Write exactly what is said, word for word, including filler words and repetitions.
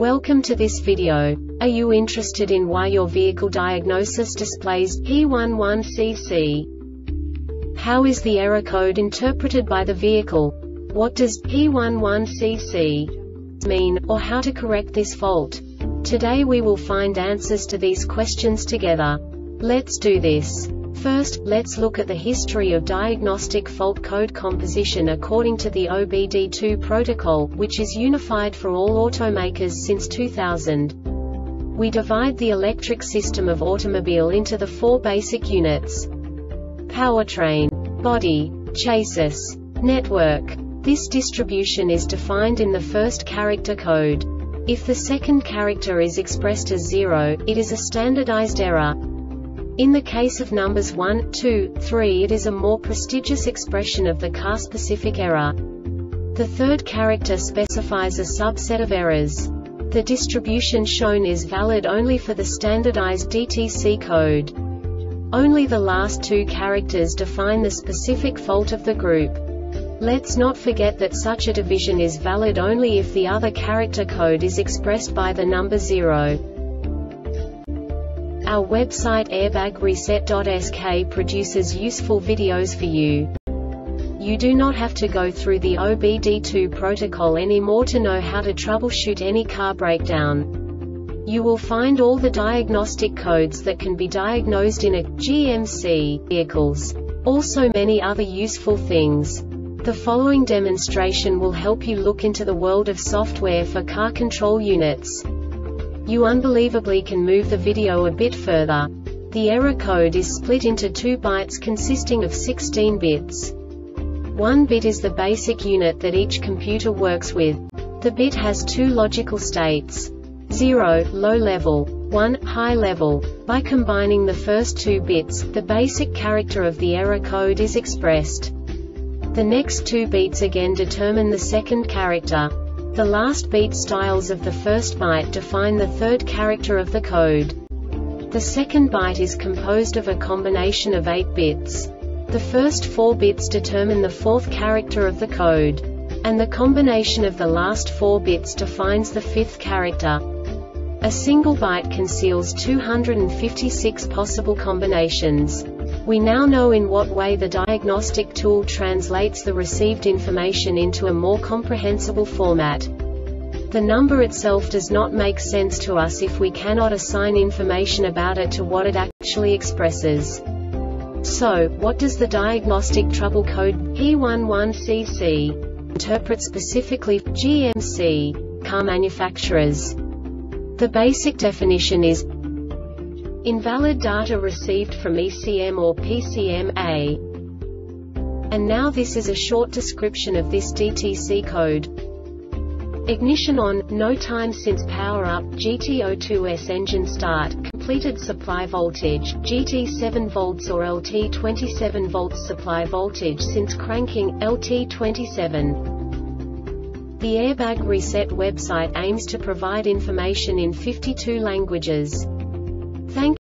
Welcome to this video. Are you interested in why your vehicle diagnosis displays P eleven C C? How is the error code interpreted by the vehicle? What does P eleven C C mean, or how to correct this fault? Today we will find answers to these questions together. Let's do this. First, let's look at the history of diagnostic fault code composition according to the O B D two protocol, which is unified for all automakers since two thousand. We divide the electric system of automobile into the four basic units: powertrain, body, chassis, network. This distribution is defined in the first character code. If the second character is expressed as zero, it is a standardized error. In the case of numbers one, two, three, it is a more prestigious expression of the car-specific error. The third character specifies a subset of errors. The distribution shown is valid only for the standardized D T C code. Only the last two characters define the specific fault of the group. Let's not forget that such a division is valid only if the other character code is expressed by the number zero. Our website airbag reset dot S K produces useful videos for you. You do not have to go through the O B D two protocol anymore to know how to troubleshoot any car breakdown. You will find all the diagnostic codes that can be diagnosed in a G M C vehicles. Also many other useful things. The following demonstration will help you look into the world of software for car control units. You unbelievably can move the video a bit further. The error code is split into two bytes consisting of sixteen bits. One bit is the basic unit that each computer works with. The bit has two logical states: zero, low level, one, high level. By combining the first two bits, the basic character of the error code is expressed. The next two bits again determine the second character. The last beat styles of the first byte define the third character of the code. The second byte is composed of a combination of eight bits. The first four bits determine the fourth character of the code. And the combination of the last four bits defines the fifth character. A single byte conceals two hundred fifty-six possible combinations. We now know in what way the diagnostic tool translates the received information into a more comprehensible format. The number itself does not make sense to us if we cannot assign information about it to what it actually expresses. So, what does the diagnostic trouble code P eleven C C interpret specifically for G M C car manufacturers? The basic definition is invalid data received from E C M or P C M A. And now this is a short description of this D T C code. Ignition on, no time since power up, G T zero two S engine start, completed supply voltage, G T seven volts or L T twenty-seven volts supply voltage since cranking, L T twenty-seven. The Airbag Reset website aims to provide information in fifty-two languages. Thank